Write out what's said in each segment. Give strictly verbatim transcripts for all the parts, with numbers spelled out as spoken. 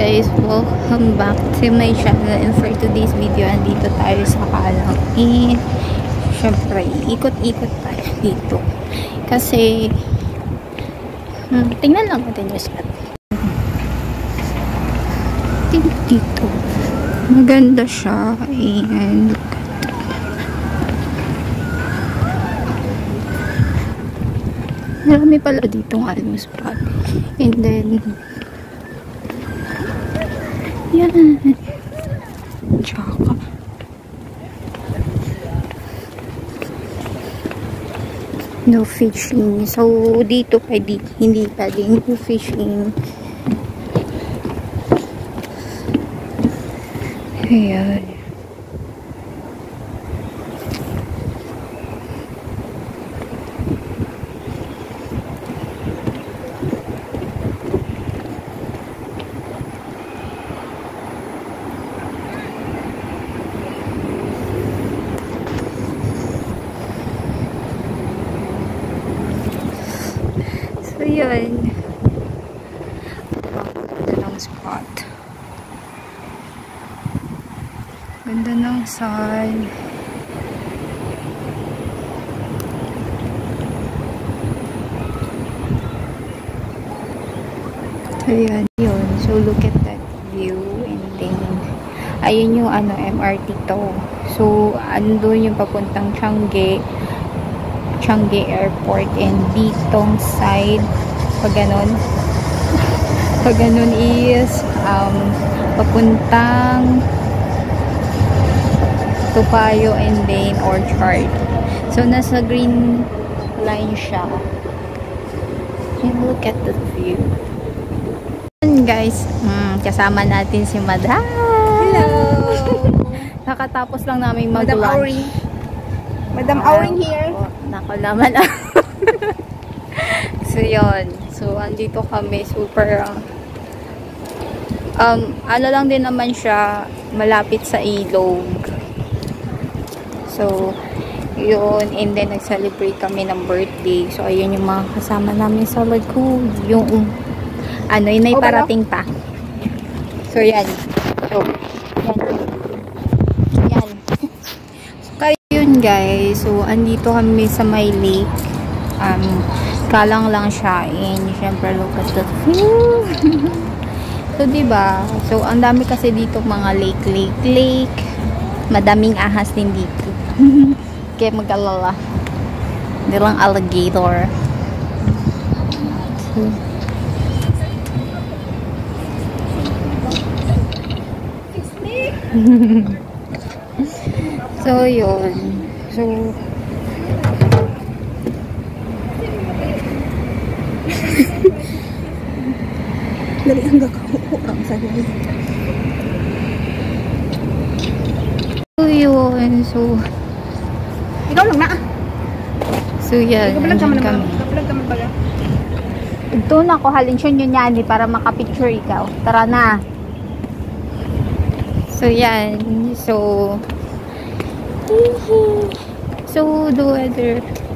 guys, welcome back to my channel, and for today's video, andito tayo sa Kalang. Eh, syempre, ikot-ikot tayo dito kasi hmm, tingnan lang natin yung spot dito. Maganda siya, and look at marami pala ditong ano spot, and then yan. Tsaka no fishing. So, dito pwede, hindi pwedeng no fishing. Ayan. So, yun. Ganda ng spot. Ganda ng sun. So, yun. Yun. So, look at that view. And then, ayun yung ano, M R T to. So, andun yung papuntang Changi. Changi Airport, and ditong side pag ganun pag ganun is um, papuntang Topayo and then Orchard. So nasa green line siya, and look at the view. And guys, mm, kasama natin si Madam. Hello. Nakatapos lang namin mag-lunch. Madam Auring here. Oh, nako naman. So, yun. So, andito kami. Super, um, um, ano lang din naman siya, malapit sa ilog. So, yun. And then, nag-celebrate kami ng birthday. So, ayun yung mga kasama namin sa likod. Yung, um, ano, yun ay parating pa. So, yan. So, yan. Yan. Yun guys, so andito kami sa may lake, um, kalang lang siya, and syempre look at the view. So diba, so ang dami kasi dito mga lake, lake, lake, madaming ahas din dito. Kaya mag-alala, hindi lang alligator. So, yun. So, Dali ang gagawin ang sabi. So, yun. So, ikaw lang na. So, yan. Ikaw lang Nandiyan ka kami. Ikaw lang ka baga. Ito na ko halin siya yun yan para makapicture ikaw. Tara na. So, yan. So, so the weather,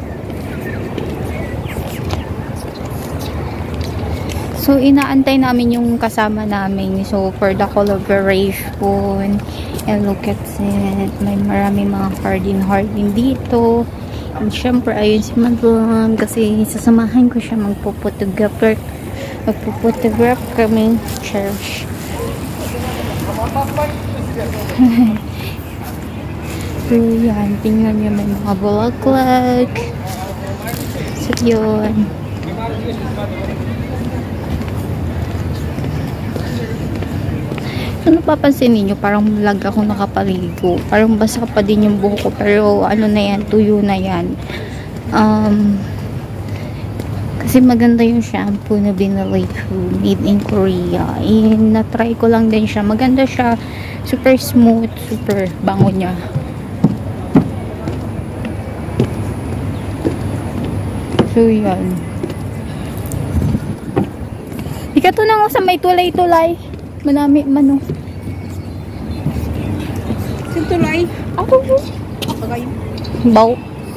so inaantay namin yung kasama namin, so for the collaboration, and look at it, may marami mga hardin hardin dito, and syempre ayun si Madam kasi sasamahan ko siya magpo-photographer magpo-photograph kami church. So, yan. Tingnan nyo, may mga bulaklak. So, yun. So, napapansin ninyo, parang lag ako nakapaligo. Parang basa pa din yung buhok ko. Pero, ano na yan, tuyo na yan. Um, kasi maganda yung shampoo na binili ko. Made in Korea. And, na-try ko lang din siya. Maganda siya. Super smooth. Super bango niya. So, yan. Ikato na nga sa may tulay-tulay. Manami, mano. Sa tulay? Ako po. Ako kayo. Baw.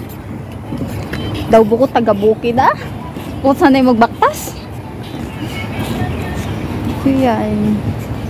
Daw buko taga-bukid ah. Kung sanay magbaktas. So, yan.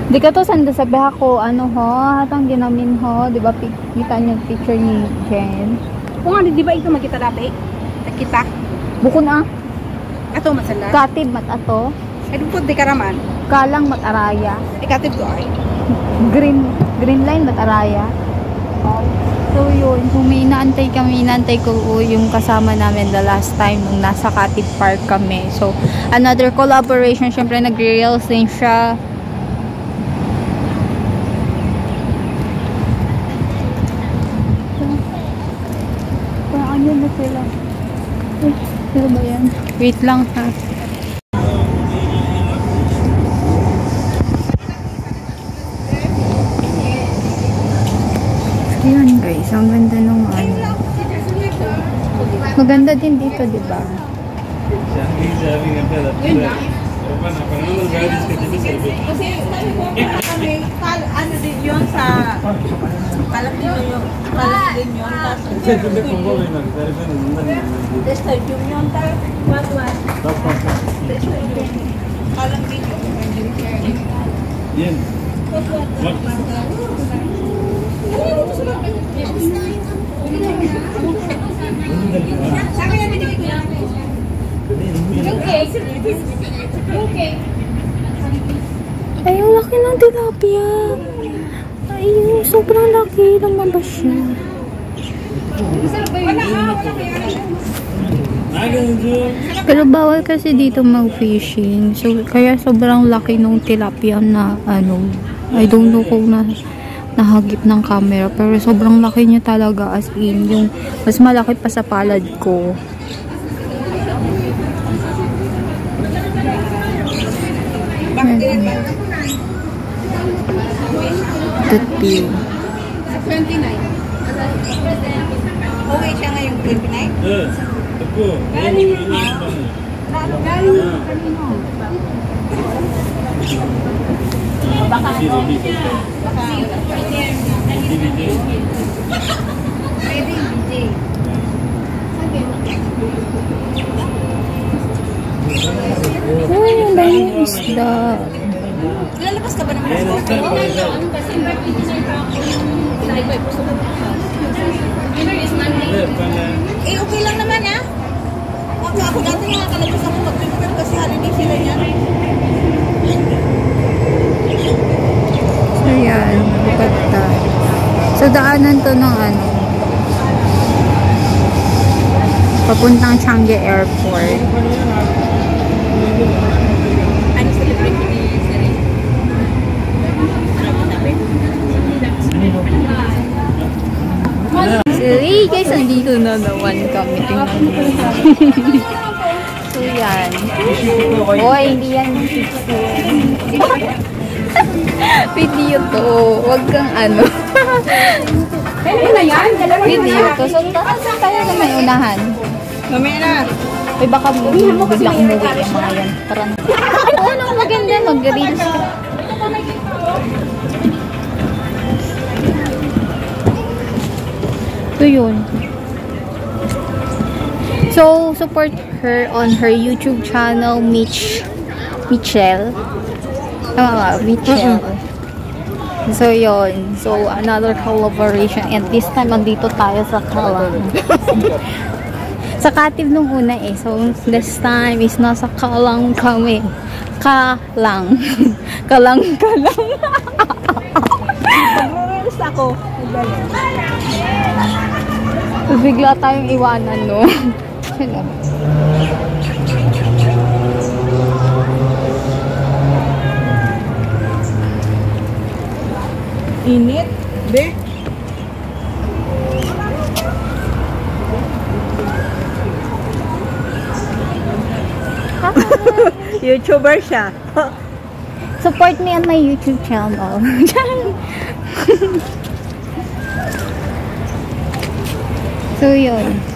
Di ka to sanda sabi ako, ano ho, hatang ginamin ho, di ba kita niyo yung picture ni Jen? Kung ano, di ba ito magkita dati? Kita? Bukon ah. Ato masala? Katib mat ato. Ay, dupod di karaman. Kalang mat araya. Ikatib ko ay. Green, green line mat araya. Oh. So yun, kung may inaantay kami, inaantay ko yung kasama namin the last time nung nasa Katib Park kami. So, another collaboration, syempre nag-reels din siya. Yun na sila. Uy, sila ba yan? Wait lang ha. Ayan guys, ang ganda nung ano. Maganda din dito, di ba? Kasi kami, ano din yun sa kalak din yun. Kalak din yun. Stadium yun. What, what? Kalak din yun. Yan. Ay, ang laki ng tilapia. Ay, sobrang laki naman ba siya? Pero bawal kasi dito mag-fishing. So, kaya sobrang laki ng tilapia na ano. I don't know kung na nahagip ng camera. Pero sobrang laki niya talaga, as in. Yung mas malaki pa sa palad ko. thirty. twenty-nine. Okay siya ngayong twenty-nine? Eh, ako. Galing. Galing kanino? Baka ano? Baka D V D. Pwede D V D. Uy, ang daming isda. Lalabas ka ba naman ng bote? Eh, okay lang naman ah. Ako, ako dati nakakalabas ako mag-prepare kasi holiday sila niyan. So, yan. Ganda. So, daanan to ng ano. Papuntang Changi Airport. Ano celebration ni Siri? So, hey guys, andito na naman kami. Tingnan mo. So, yan. Oy, hindi yan. Video to. Huwag kang ano. Ano na yan? Video to. So, saan tayo na may unahan? Mamaya na. Ay, baka biglang umuwi yung mga yan. Parang, ano, ano, maganda. Mag-reels ka. So, yun. So, support her on her YouTube channel, Mitch. Michelle. Tama ba? Michelle. So, yun. So, another collaboration. And this time, andito tayo sa Kalang. Sa Katib nung una eh. So, this time is nasa Kalang kami. Kalang. Kalang, kalang. Pag-reels ako. Bigla tayong iwanan, no? Sino? Init. Be. YouTuber siya. Support me on my YouTube channel. So, yun.